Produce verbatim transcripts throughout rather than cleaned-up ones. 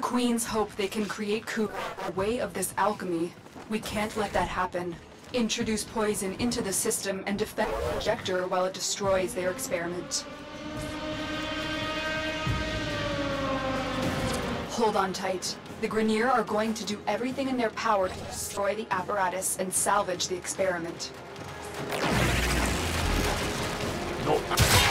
Queens hope they can create Ku a way of this alchemy. We can't let that happen. Introduce poison into the system and defend the projector while it destroys their experiment. Hold on tight. The Grineer are going to do everything in their power to destroy the apparatus and salvage the experiment. No.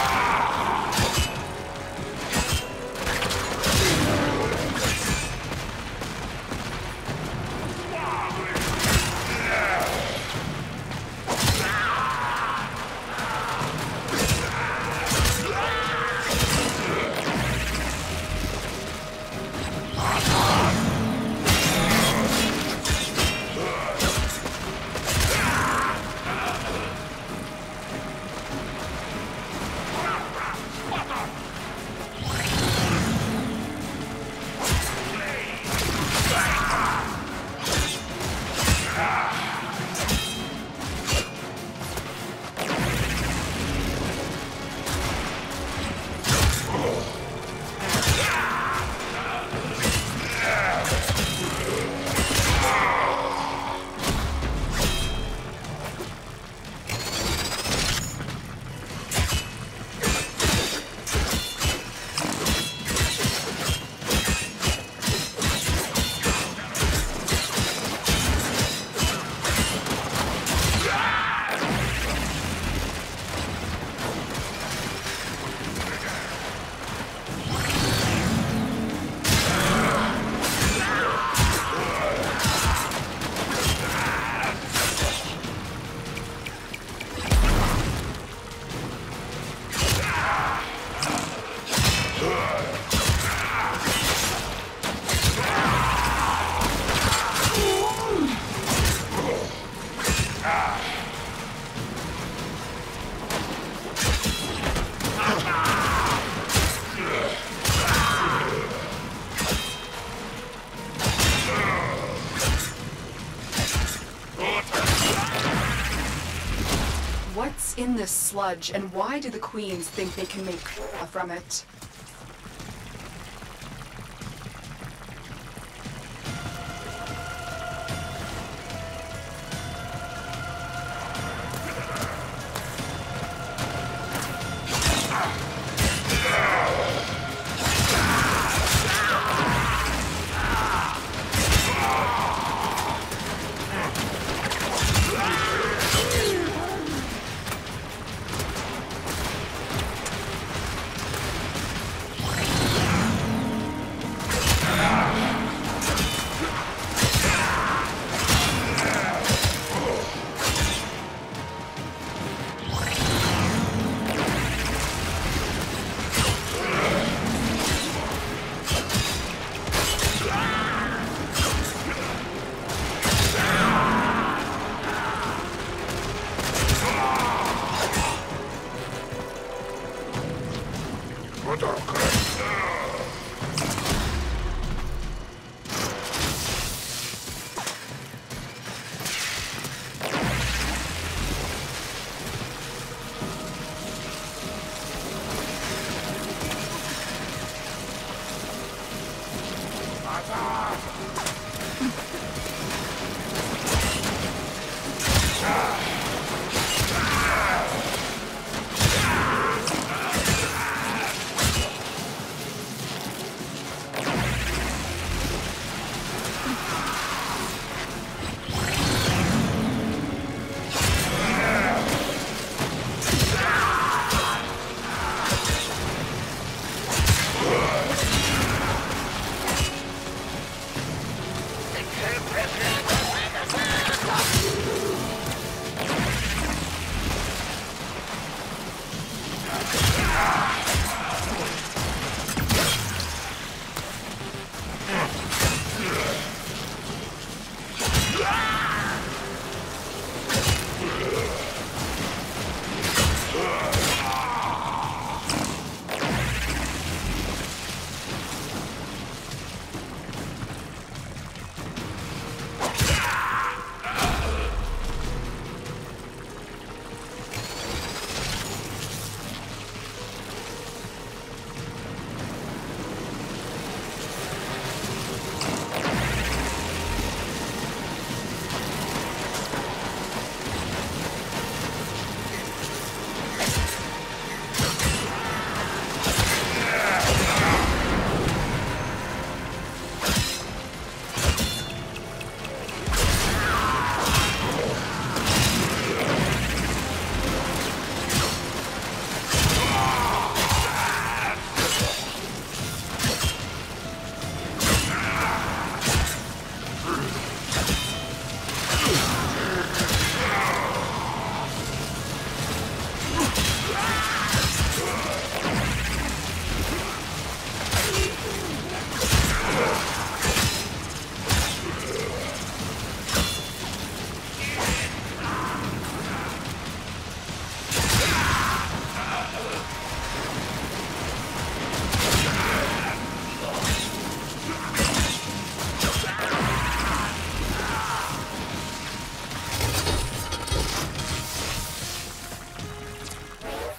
What's in this sludge, and why do the Queens think they can make from it?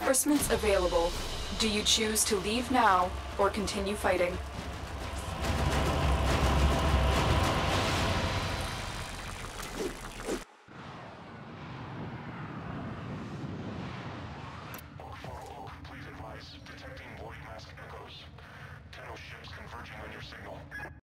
Reinforcements available. Do you choose to leave now or continue fighting?